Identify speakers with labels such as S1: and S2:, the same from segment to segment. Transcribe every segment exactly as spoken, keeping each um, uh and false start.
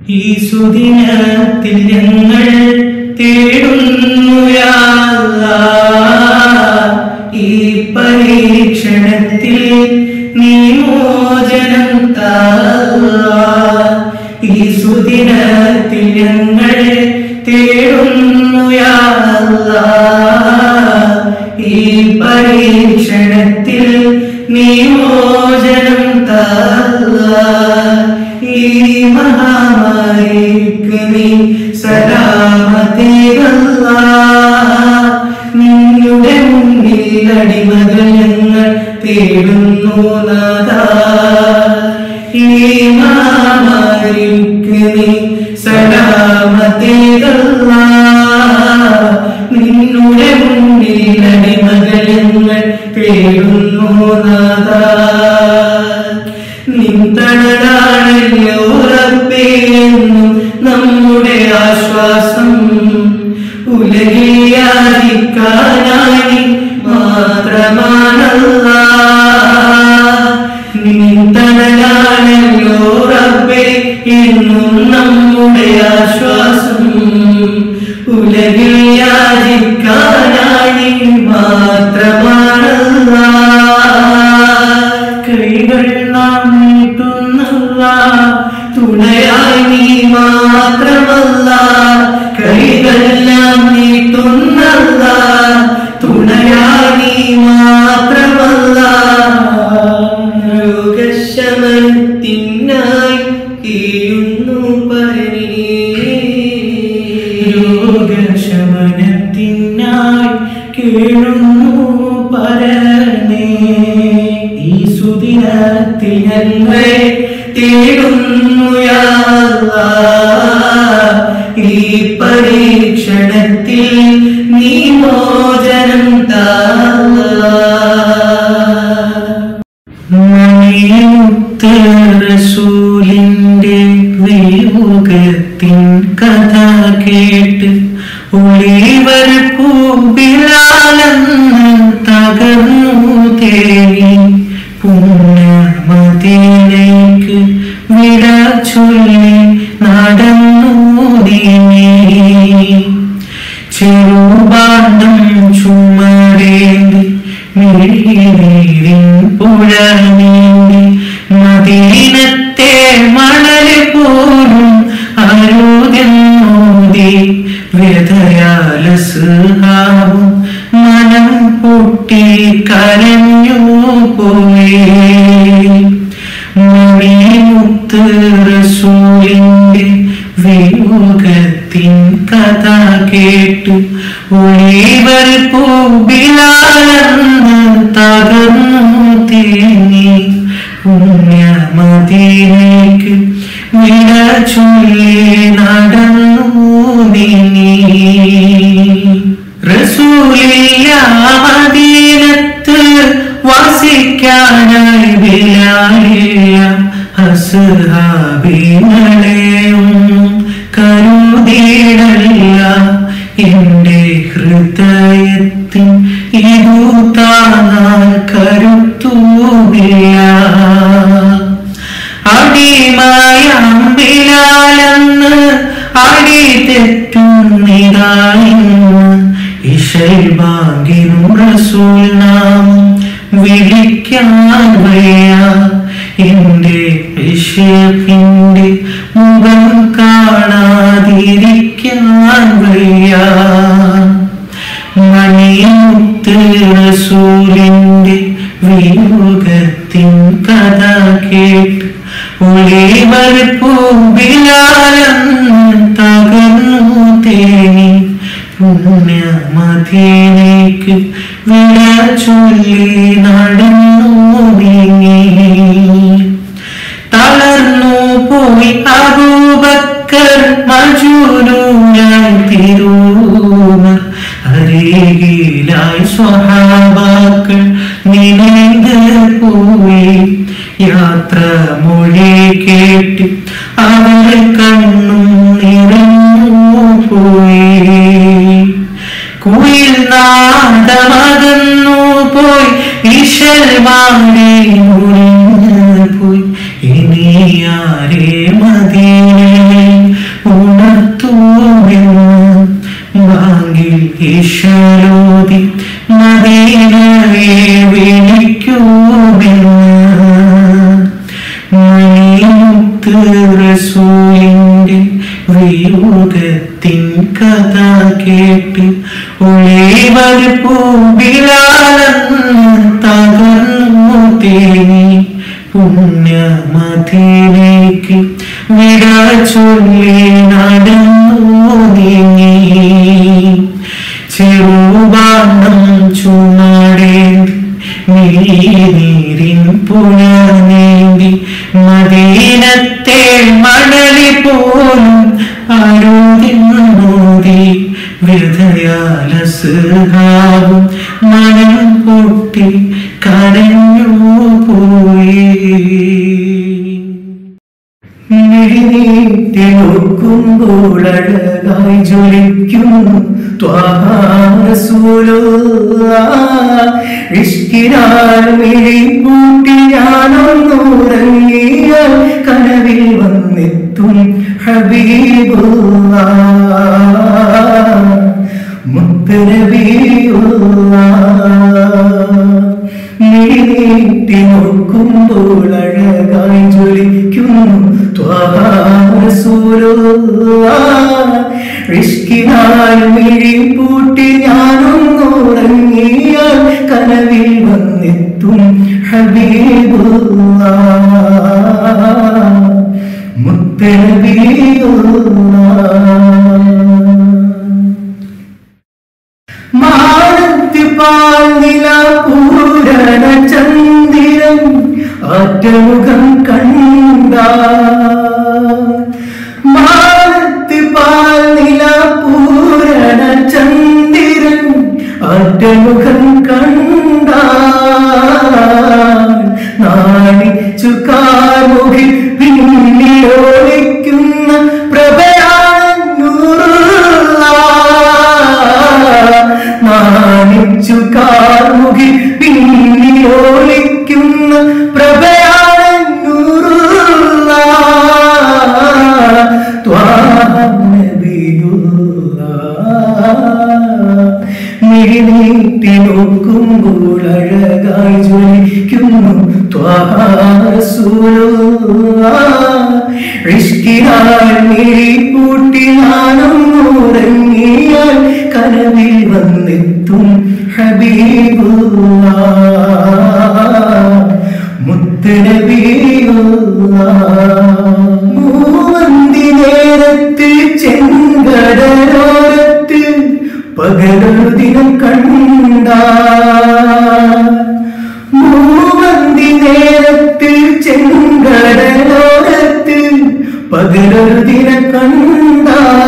S1: ഈ സുദിനത്തിൽ ഞങ്ങൾ തേടുന്നു യാ അല്ലാഹ്, ഈ പരീക്ഷണത്തിൽ നീ മോചനം താ അല്ലാഹ്. ഈ സുദിനത്തിൽ ഞങ്ങൾ തേടുന്നു യാ അല്ലാഹ്, ഈ പരീക്ഷണത്തിൽ നീ മോചനം താ അല്ലാഹ്. ഈ മഹാമാരിക്ക് നീ സലാമത്തേകല്ലാഹ്, നിന്നുടെ മുന്നിൽ അടിമകൾ ഞങ്ങൾ തേടുന്നു നാഥാ. ഈ മഹാമാരിക്ക് നീ സലാമത്തേകല്ലാഹ്, നിന്നുടെ മുന്നിൽ അടിമകൾ ഞങ്ങൾ തേടുന്നു നാഥാ. നിൻ തണലാണല്ലോ റബ്ബേ എന്നും നമ്മുടെ ആശ്വാസം, ഉലകിൽ യാചിക്കാനായി മാത്രമാണല്ലാഹ്. നിൻ തണലാണല്ലോ റബ്ബേ എന്നും നമ്മുടെ ആശ്വാസം, ഉലകിൽ യാചിക്കാനായി മാത്രമാണല്ലാഹ്. കൈകൾ നാം നീട്ടുന്നല്ലാഹ്, തുണയായി നീ മാത്രമല്ലാഹ്. കൈകൾ നാം നീട്ടുന്നല്ലാഹ്, തുണയായി നീ മാത്രമല്ലാഹ്. രോഗശമനത്തിനായി കീഴുന്നു പരനേ, രോഗശമനത്തിനായി കീഴുന്നു പരനേ. ഈ സുദിനത്തിൽ ഞങ്ങൾ തേടുന്നു യാ അല്ലാഹ്, ഈ പരീക്ഷണത്തിൽ നീ മോചനം താ അല്ലാഹ്. മണിമുത്ത് റസൂലിന്റെ വിയോഗത്തിൻ കഥ കേട്ട് ഒളിവർ പൂബിലാലെന്ന് തകർന്നു തേങ്ങി പുണ്യമദീനയ്ക്ക് വിട ചൊല്ലി നടന്നു നീങ്ങി. ചെറുപാണ്ടം ചുമടേന്തി മിഴിനീരിൻ പുഴ നീന്തി മദീനത്തെ മണല് പോലും അരുതെന്നോതി വ്യഥയാൽ അസ്ഹാബും മനം പൊട്ടി കരഞ്ഞു പോയി. മണിമുത്ത് റസൂലിന്റെ വിയോഗത്തിൻ കഥ കേട്ട് ഒളിവർ പൂബിലാലെന്ന് തകർന്നു തേങ്ങി പുണ്യമദീനയ്ക്ക് വിട ചൊല്ലി നടന്നു നീങ്ങി. റസൂലില്ല മദീനത്ത് വസിക്കാനായി ബിലാലില്ല അസ്ഹാബികളെയും കരുതിയിടല്ല. എന്റെ ഹൃദയത്തിൻ ഇതു താങ്ങാൻ കരുത്തുമില്ല. അടിമയാം ബിലാലെന്ന് അടി തെറ്റുന്നിതായിന്ന് ഇശൽ ബാങ്കിനും റസൂൽ നാമം വിളിക്കാൻ വയ്യ. എന്റെ ഇശിഖിന്റെ മുഖം കാണാതിരിക്കാൻ വയ്യ. മണിമുത്ത് റസൂലിന്റെ വിയോഗത്തിൻ കഥ കേട്ട് ഒളിവർ പൂബിലാലെന്ന് തകർന്നു തേങ്ങി പുണ്യമദീനയ്ക്ക് വിട ചൊല്ലി നടന്നു നീങ്ങി. തളർന്നു പോയി അബൂബക്കർ മജ്നൂനായി തിരൂമർ, അരികിലായി സ്വഹാബാക്കൾ നിലയ്ന്ന് പോയി. യാത്ര മൊഴി കേട്ട് അവർ കണ്ണും നിറഞ്ഞു പോയി. കുയിൽ നാദമകന്നു പോയി, ഇശൽ മാറി മുറിഞ്ഞു പോയി. ഇനി ആരേ മദീനയിൽ കുശലോതി മദീനയെ വിളിക്കുമെന്ന് മണിമുത്ത് റസൂലിന്റെ വിയോഗത്തിൻ കഥ കേട്ട് ഒളിവർ പൂമ്പിലാലെന്ന് തകർന്നു തേങ്ങി പുണ്യമദീനയ്ക്ക് വിട ചൊല്ലി നടന്നു നീങ്ങി ചെറുവാണം ചുമടേന്തി നീരിൻ പുഴ നീന്തി മദീനത്തെ മണലി പോലും അരുതിന്നോതി വ്യഥയാലസുഹാവും മനം പൊട്ടി കരഞ്ഞു പോയി. മിഴിനീട്ടി നോക്കുമ്പോൾ അഴകായി ജ്വലിക്കുന്നു ത്വാഹ റസൂലുള്ളാഹ്. ഇഷ്കിനാൽ മിഴി പൂട്ടി ഞാനൊന്നുറങ്ങിയാൽ കനവിൽ വന്നെത്തും ഹബീബുള്ളാഹ് മുത്ത് നബിയുള്ളാഹ്. മിഴിനീട്ടി നോക്കുമ്പോൾ അഴകായി ജ്വലിക്കുന്നു ത്വാഹ റസൂലുള്ളാഹ്. ഇഷ്കിനാൽ മിഴി പൂട്ടി ഞാനൊന്നുറങ്ങിയാൽ കനവിൽ വന്നെത്തും ഹബീബുള്ളാഹ് മുത്ത് നബിയുള്ളാഹ്. മാനത്ത് പാൽനില പൂരണ ചന്ദ്രൻ ആറ്റമുഖം കണ്ട മാനത്ത് പാൽനില പൂരണ ചന്ദ്രൻ ആറ്റമുഖം കണ്ട നാണിച്ചു കാർമുകിൽ പിന്നിലോളിക്കുന്ന നാണിച്ചു കാർമുകിൽ പിന്നിലോളിക്കുന്ന പ്രഭയാണ് നൂറുള്ളാഹ് ത്വാഹ നബിയുള്ളാഹ്. മിഴിനീട്ടി നോക്കുമ്പോൾ അഴകായി ജ്വലിക്കുന്നു ത്വാഹ റസൂലുള്ളാഹ്. ഇഷ്കിനാൽ മിഴി പൂട്ടി ഞാനൊന്നുറങ്ങിയാൽ കനവിൽ വന്നെത്തും ഹബീബുള്ളാഹ് മുത്ത് നബിയുള്ളാഹ്. മൂവന്തി നേരത്ത് ചെങ്കടലോരത്ത് പകലൊരു ദിനം കണ്ട മൂവന്തി നേരത്ത് ചെങ്കടലോരത്ത് പകലൊരു ദിനം കണ്ട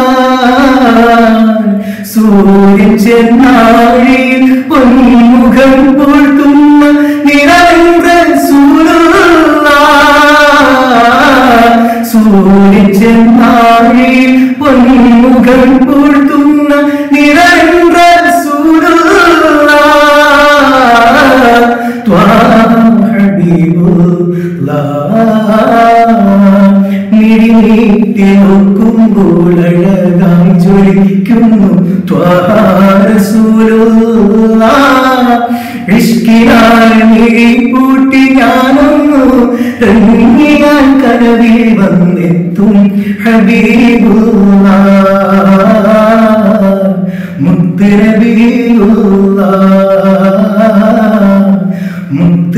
S1: സൂര്യൻ ചെന്നാഴിയിൽ പൊന്മുഖം പൂഴ്ത്തുന്ന നിറവേന്ദ്ര റസൂലുള്ളാഹ്. സൂര്യൻ ചെന്നാഴിയിൽ പൊന്മുഖം പൂഴ്ത്തുന്ന നിറവേന്ദ്ര റസൂലുള്ളാഹ് ത്വാഹ ഹബീബുള്ളാഹ്. മിഴിനീട്ടി നോക്കുമ്പോൾ അഴകായി ജ്വലിക്കുന്നു ത്വാഹ റസൂലുള്ളാഹ്. ഇഷ്കിനാൽ മിഴി പൂട്ടി ഞാനൊന്നുറങ്ങിയാൽ കനവിൽ വന്നെത്തും ഹബീബുള്ളാഹ് മുത്ത് നബിയുള്ളാഹ് മുത്ത്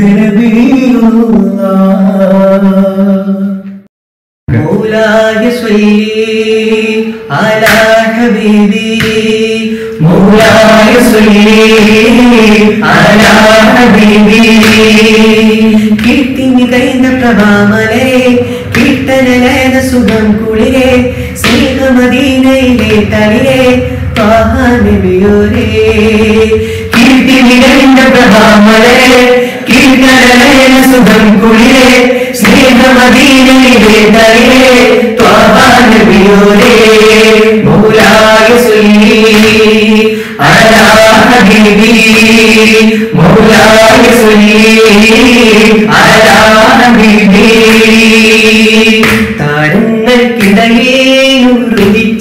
S1: നബിയുള്ളാഹ്.
S2: مولاي صلي على حبيبي مولاي صلي على حبيبي കീർത്തി നിറഞ്ഞ പ്രഭാമലരെ കീർത്തനലേന സുഖം കുളിരെ സ്നേഹമദീനയിലെ തളിരെ ത്വാഹ നബിയോരേ. കീർത്തി നിറഞ്ഞ പ്രഭാമലരെ കീർത്തനലേന സുഖം കുളിരെ സ്നേഹമദീനയിലെ തളിരെ ത്വാഹ നബിയോരേ. മൗലായ സ്വല്ലി അലാ ഹബീബി മൗലായ സ്വല്ലി അലാ ഹബീബി. താരങ്ങൾക്കിടയിൽ ഉദിച്ച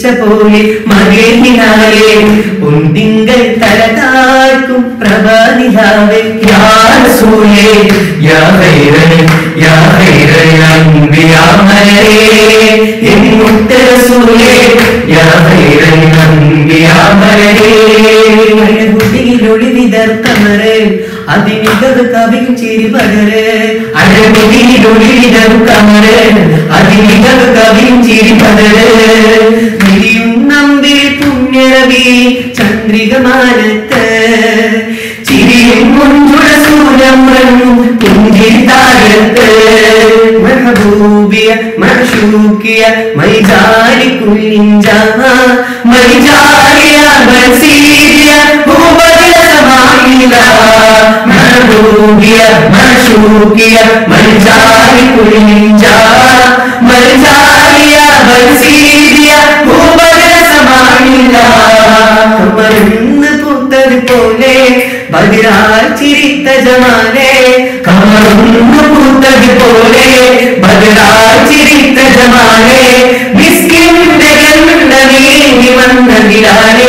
S2: പോലെ മകയിനാലെ പൊന്തിങ്കൾ തലതാർക്കും പ്രഭാനിലാവേ യാ റസൂലേ യാ ഖൈറൻ യാ ഖൈറൻ അൻബിയാ മലരേ എൻ മുത്ത റസൂലേ യാ ഖൈറൻ അൻബിയാ മലരേ അഴകുതിയിലൊളി വിതർക്കമറേ അതിനികത് കവിയും ചിരി പകരേ അഴകുതിയിലൊളി വിതർക്കമറേ അതിനികത് കവിയും ചിരി പകരേ നിരിയും നമ്പി പുണ്യരവി ചന്ദ്രികമാനത്ത് ചിരിയും മുൻപുഴ സൂര്യം പുഞ്ചിരി താഴത്ത് മെഹബൂബിയ മഷൂക്കിയ മൈജാരി കുല്ലിഞ്ച മൈജാരിയ ബസീരിയ ഭൂപതില സമായില മെഹബൂബിയ മഷൂക്കിയ മൈജാരി കുല്ലിഞ്ച മൈജാരിയ ബസീരിയ ഭൂപതില സമായില കമർന്ന് പൂത്തത് പോലെ ബദിരാൽ ചിരിത്ത ജമാനെ കമർന്ന് പൂത്തത് പോലെ ബദിരാൽ ചിരിത്ത ജമാനെ മിസ്കിന്റെ ഗന്ധ നീങ്ങി വന്നതിലാലേ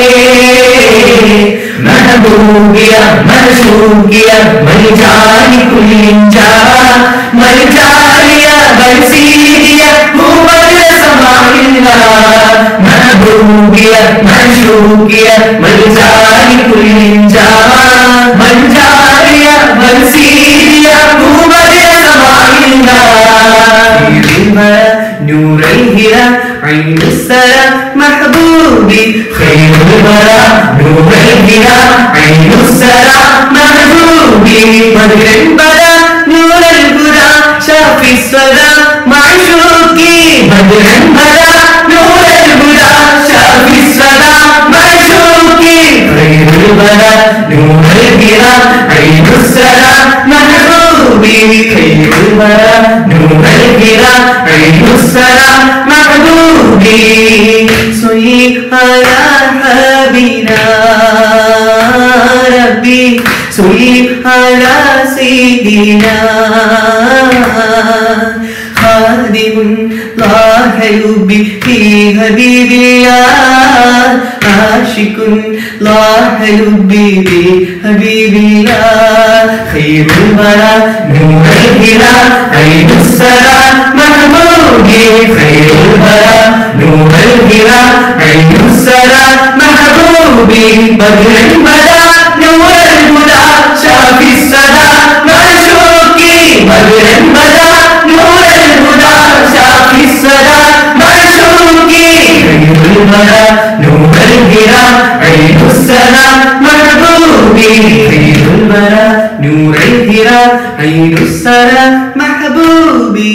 S2: മെഹബൂബിയ മഷൂക്കിയ മൈജാരി കുല്ലിഞ്ച മൈജാരിയ ബസീരിയ ഭൂപതില സമായില മെഹബൂബിയ മഷൂക്കിയ മൈജാരി കുല്ലിഞ്ച മൈജാരിയ ബസീരിയ ഭൂപതില സമായില نور الهدى عين السرى محبوبي خير الورى نور الهدى عين السرى محبوبي بدر بدا نور الهدى شافي الصدى معشوقي بدر بدا نور الهدى شافي الصدى معشوقي خير الورى نور الهدى عين السرى محبوبي خير الورى نور الهدى عين السرى محبوبي صلي على حبيبنا ربي صلي على سيدنا خادم الله يبي في حبيب الله عاشق الله يبي في حبيب الله خير الورى نور الهدى عين السرى محبوبي خير الورى نور الهدى عين السرى محبوبي بدر بدا نور الهدى شافي الصدى معشوقي بدر بدا نور الهدى شافي الصدى معشوقي خير الورى نور الهدى عين السرى محبوبي خير الورى نور الهدى عين السرى محبوبي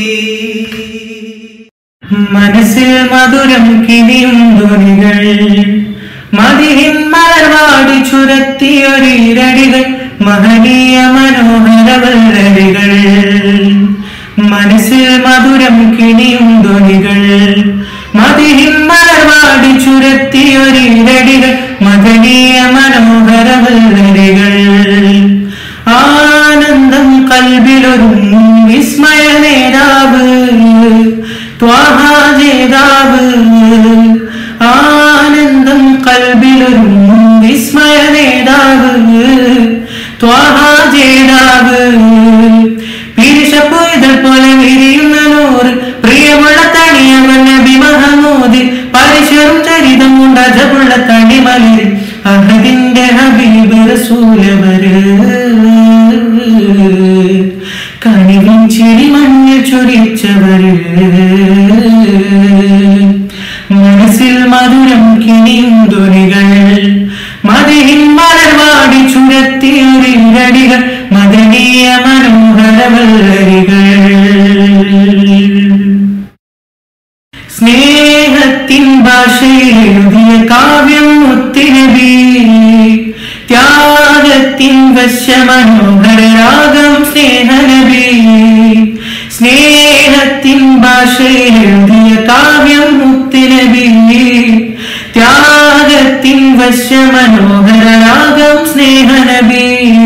S2: മനസ്സിൽ മധുരം കിനിയും ധ്വനികൾ മദിഹിൻ മലർവാടി ചുരത്തിയൊരിരടികൾ മഹനീയ മനോഹര വല്ലടികൾ മനസ്സിൽ മധുരം കിനിയും ധ്വനികൾ മദിഹിൻ മലർവാടി ചുരത്തിയൊരിരടികൾ മഹനീയ മനോഹര വല്ലടികൾ ആനന്ദം കൽബിലൊരുങ്ങും വിസ്മയ നേതാവ് ത്വാഹ ജേതാവ് ആനന്ദം കൽബിലൊരുങ്ങും വിസ്മയ നേതാവ് ത്വാഹ ജേതാവ് പിരിശപ്പൊയ്തൽ പോലെ വിരിയുന്ന നൂറ് പ്രിയമുള്ള തണിയവൻ നബി മഹമൂദ് പരിശുദ്ധ ചരിതം കൊണ്ട് അജബുള്ള തണിമലര് അഹദിന്റെ ഹബീബ് റസൂലവര് കനിവിൻ ചിരി മഞ്ഞ് ചൊരിച്ചവര് മനസ്സിൽ മധുരം കിനിയും ധ്വനികൾ മദിഹിൻ മലർവാടി ചുരത്തിയൊരിരടികൾ മദനീയ മനോഹര വല്ലരികൾ സ്നേഹത്തിൻ ഭാഷയിൽ എഴുതിയ കാവ്യം മുത്തുനബി ത്യാഗത്തിൻ വശ്യമനോഹര രാഗം സ്നേഹനബി സ്നേഹത്തിൻ ഭാഷയിൽ എഴുതിയ കാവ്യം മുത്തുനബി ത്യാഗത്തിൻ വശ്യമനോഹര രാഗം സ്നേഹനബി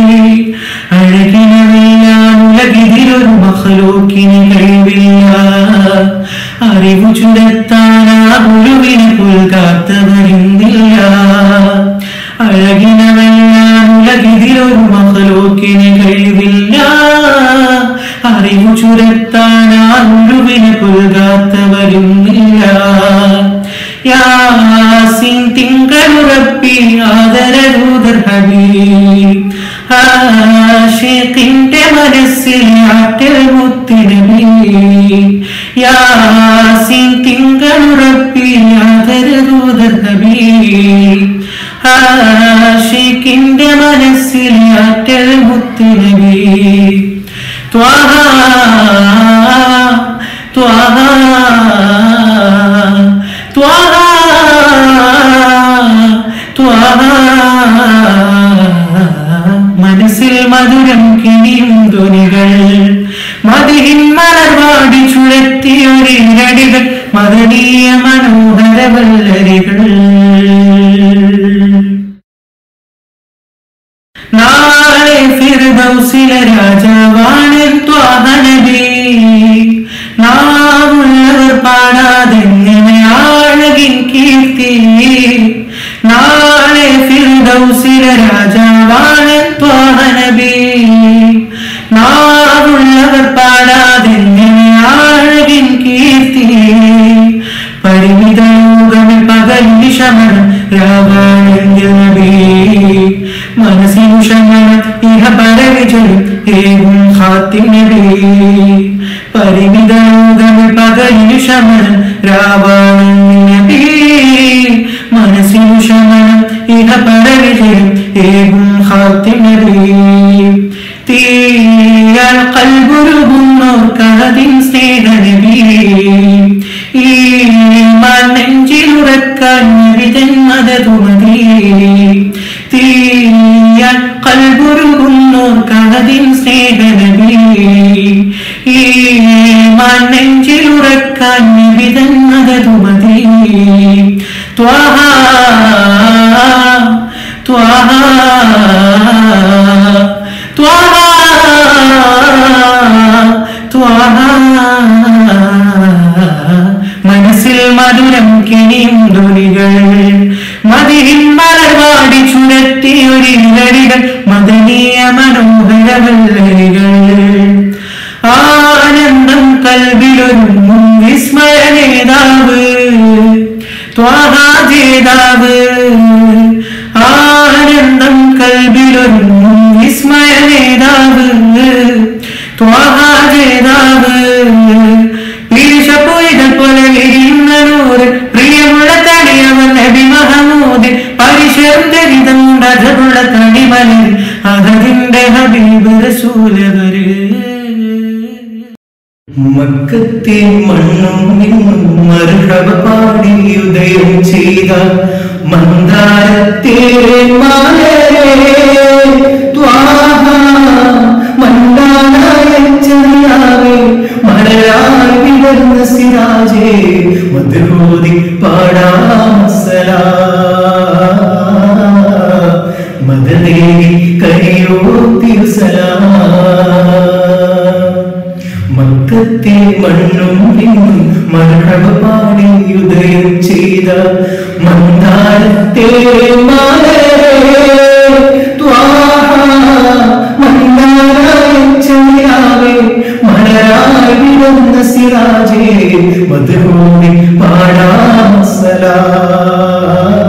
S2: അഴകിനവില്ലാനുലകിതിലൊരു മഖ്ലൂക്കിന് കഴിവില്ല അറിവു ചുരത്താൻ ആ ഗുരുവിനെ പുൽകാൻ യാസീൻ തിങ്കളു റബ്ബി ആദരദൂതർ ഹബീബ് ആശിഖിന്റെ മനസ്സിൽ ആറ്റൽ മുത്തുനബി യാസീൻ തിങ്കളു റബ്ബി ആദരദൂതർ ഹബീബ് ആശിഖിന്റെ മനസ്സിൽ ആറ്റൽ മുത്തുനബി ത്വാഹ ത്വാഹ ത്വാഹ ത്വാഹ മനസ്സിൽ മധുരം കിണിയും ധ്വനികൾ മതിഹിൻ മലർവാടി ചുഴത്തിയൊരിരടികൾ മദനീയ മനോഹര വല്ലരികൾ നാളെ ഫിർദൗസിലെ രാജാവാണ് ത്വാഹ നബി നാവുള്ളവർ പാടാതെങ്ങനെ ആഴകിൻ കീർത്തി നാളെ ഫിർദൗസിലെ രാജാവാണ് ത്വാഹ നബി നാവുള്ളവർ പാടാതെങ്ങനെ ആഴകിൻ കീർത്തി പരിമിത ലോകമിൽ പകലിന് ശമനം രാവാണെങ്കിൽ നബി മനസ്സിനു ശമനം ഇഹ പരവിജയം ഏകും ഖാത്തിം നബി പരിമിത ലോകമിൽ പകലിന് ശമനം രാവാണെങ്കിൽ നബി മനസ്സിനു ശമനം ഇഹ പരവിജയം ഏകും ഖാത്തിം നബി തീയാൽ കൽബുരുകുന്നോർക്കതിൻ സ്നേഹ നബി ഈമാൻ നെഞ്ചിലുറക്കാൻ നബി ജന്മദതുമതി തീയാൽ കൽബുരുകുന്നോർക്കതിൻ സ്നേഹ നബി ഈമാൻ നെഞ്ചിലുറക്കാൻ നബി ജന്മദതുമതി ത്വാഹ ത്വാഹ ത്വാഹ ത്വാഹ മനസ്സിൽ മധുരം കിണിയും ധ്വനികൾ മതിഹിൻ മലർവാടി ചുഴത്തിയൊരിരടികൾ മദനീയ മനോഹര വല്ലരികൾ ആനന്ദം കൽബിലൊരുങ്ങും വിസ്മയ നേതാവ് ത്വാഹ ജേതാവ് ആനന്ദം കൽബിലൊരുങ്ങും വിസ്മയ നേതാവ് ത്വാഹ ജേതാവ് പിരിശപ്പൊയ്തൽ പോലെ വിരിയുന്ന നൂറ് പ്രിയമുള്ള തടിയവൻ നബി മഹമൂദ് പരിശരം ധരിതമുണ്ട് അതുള്ള തടിമലർ അഹദിന്റെ ഹബീബ് റസൂലവര്
S1: മക്കത്തെ മണ്ണും നിന്നും മർഹബ പാടി ഉദയം ചെയ്ത മന്ദാരത്തെ മലരേ ത്വാഹ മണ്ടാനായ ചെറിയാവേ മലരായി വിടർന്ന സിരാജേ മദ്ഹൂദി പാടാം സലാം മദദേവി കരിയോ തിരുസലാം മക്കത്തെ മണ്ണും നിന്നും മർഹബ പാടി ഉദയം ചെയ്ത മന്ദാരത്തെ മലരേ ത്വാഹ മന്ദാരായ ചെറിയാവേ മലരായി വിടർന്ന സിരാജേ മദ്ഹൂദി പാടാം സലാം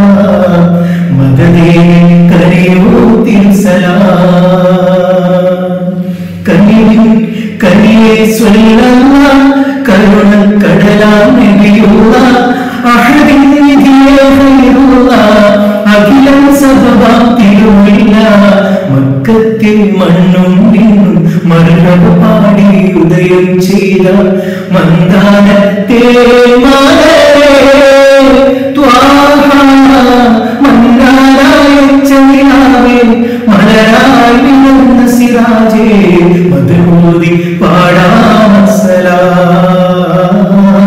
S1: മദദേവി കരിയോ തിരുസലാം കനിവിൻ കനിയെ സ്വല്ലല്ലാഹ് കരുണക്കടലാം നബിയുള്ളാഹ് അഹദിൻ നിധിയെ ഖൈറുള്ളാഹ് അഖിലം സബബാം തിരുമില്ലാഹ് മക്കത്തെ മണ്ണും നിന്നും മർഹബ പാടി ഉദയം ചെയ്ത മന്ദാരത്തെ മലരേ ത്വാഹ മന്ദാരായ ചെറിയാവേ മലരായി വിടർന്ന സിരാജേ മദ്ഹൂദി പാടാം സലാം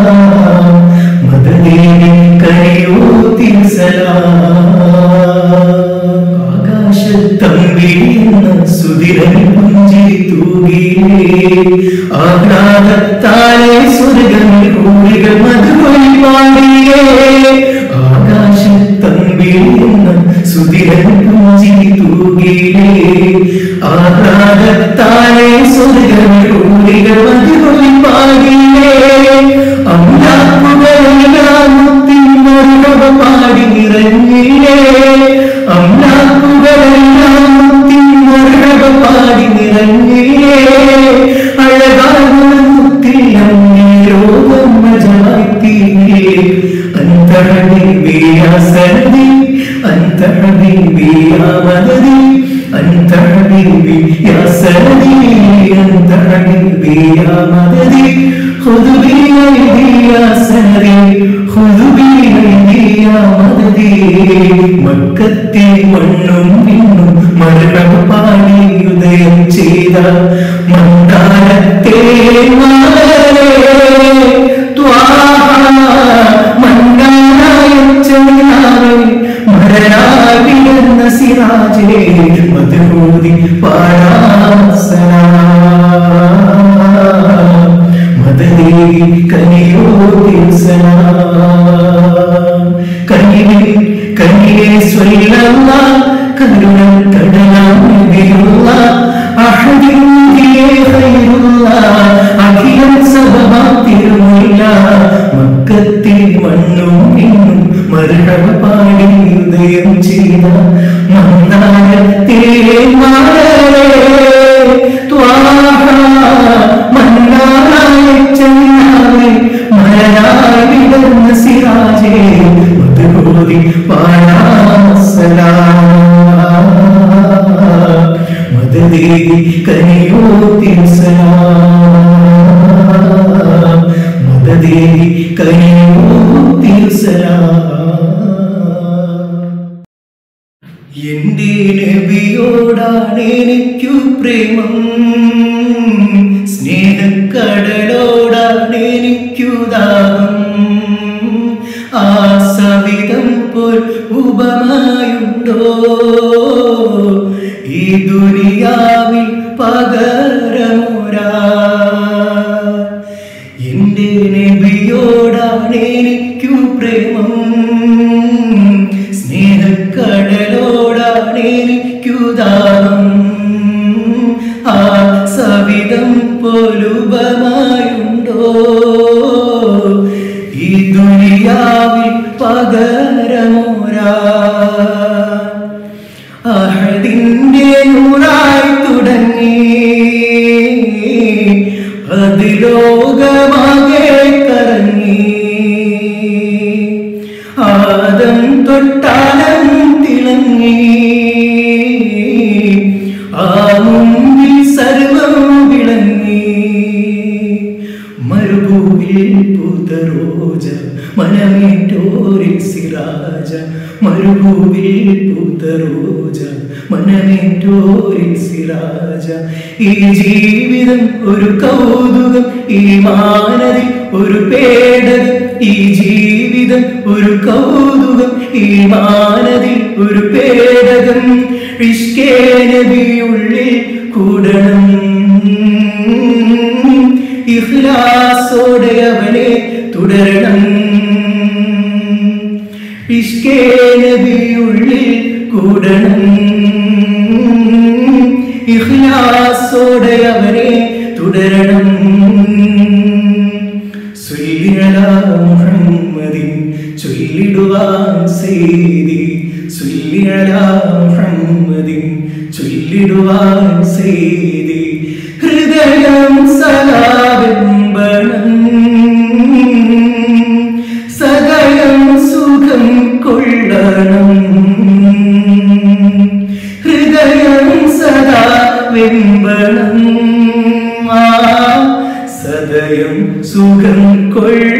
S1: മദദേവി കരിയോ തിരുസലാം ആകാശത്തമ്പിളിയുന്ന സുധിരൻ പുഞ്ചിരി തൂകിയിലേ ആഹ്ലാദത്താലെ സ്വർഗ്ഗമിൽ ഹൂറികൾ മധുമൊഴി പാടിയേ ആകാശത്തമ്പിളിയുന്ന സുധിരൻ പുഞ്ചിരി തൂകിയിലേ ആഹ്ലാദത്താലെ സ്വർഗ്ഗമിൽ ഹൂറികൾ മധുമൊഴി പാടിയേ അമ്ലാക്കുകളെല്ലാം മുത്തിൻ حبيبي يا سندي أنت حبيبي يا مددي أنت حبيبي يا سندي أنت حبيبي يا مددي خذ بيدي يا سندي خذ بيدي يا مددي മക്കത്തെ മണ്ണും പിന്നും മരണം പാടി ഉദയം ചെയ്ത മന്ദാരത്തെ മരണാവിടുന്ന സിറാജേ മധുമൂതി പാടാസന മദദേ കനിയോ ദിൽസന കനിവേ കനിവേ സ്വല്ലല്ലാഹ് കരുണം കടലാം നബിയുള്ളാഹ് അഹദിയെ ഖൈറുല്ലാഹ് അഖിലം സബബാം തിരുമുല്ല മക്കത്തെ മണ്ണും പിന്നും മർഹബ പാടി ഉദയം ചെയ്ത മന്ദാരത്തെ മാറേ ത്വാഹ മന്നായ ചന്ദ്രനേ മരണാവിടുന്ന സിറാജേ മധുമൂതി പാടാസലാം മദദേ കനിയോ തിരുസലാം മദദേ കനിയോ തിരുസലാം എന്റെ നബിയോടാണ് എനിക്കു പ്രേമം സ്നേഹക്കടലോടാണ് എനിക്കു ദാഹം ആ സവിധം പോൽ ഉപമായുണ്ടോ ഈ ദുനിയാവിൽ പകരമൊരാ എന്റെ നബിയോടാണ് എനിക്കു പ്രേമം സ്നേഹക്കടലോടാണ് എനിക്കു ദാഹം ആ സവിധം പോലുപമായുണ്ടോ ഈ ദുനിയാവിൽ പകരമൊരാ അഹദിന്റെ നൂറായി തുടങ്ങി അത് ലോകമാകെ കറങ്ങി ആദം തൊട്ടാലം തിളങ്ങി ആ മുമ്പിൽ സർവം വിളങ്ങി മരുഭൂമിൽ പൂത്ത റോജ മനമേറ്റോരിൽ സിറാജ മരുഭൂമിൽ പൂത്ത റോജ മനമേറ്റോരിൽ സിറാജ ഈ ജീവിതം ഒരു കൗതുകം ഈ മാനതിൽ ഒരു പേടകം ഈ ജീവിതം ഒരു കൗതുകം ഈ മാനതിൽ ഒരു പേടകം ഇഷ്കേ നബിയുള്ളിൽ കൂടണം ഇഖ്ലാസോടെ അവനെ തുടരണം ഇഷ്കേ നബിയുള്ളിൽ കൂടണം ഇഖ്ലാസോടെ അവനെ തുടരണം സ്വല്ലി അലാ മുഹമ്മദിൻ ചൊല്ലിടുവാൻ സയ്യിദി സ്വല്ലി അലാ മുഹമ്മദിൻ ചൊല്ലിടുവാൻ സയ്യിദി ഹൃദയം സലാബെമ്പണം സദയം സുഖം കൊള്ളണം ഹൃദയം സദാ വെമ്പണം സദയം സുഖം കൊള്ള